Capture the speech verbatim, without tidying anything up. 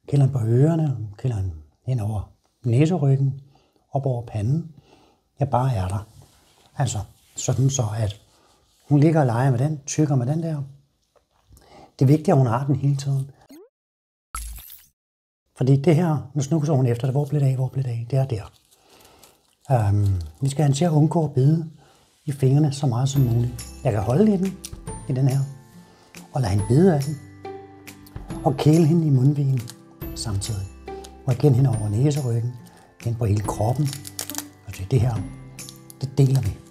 Kælderen på ørerne, kælderen hen over næseryggen, op over panden. Jeg bare er der. Altså sådan så, at hun ligger og leger med den, tykker med den der. Det er vigtigt, at hun har den hele tiden. Fordi det her, nu snuser hun efter det, hvor blev det af, hvor blev det af, det er der. Um, vi skal have til at undgå at bide i fingrene så meget som muligt. Jeg kan holde i den, i den her, og lade hende bide af den. Og kæle hende i mundvigen samtidig. Og igen hen over næseryggen, hen på hele kroppen. Og det, det her, det deler vi.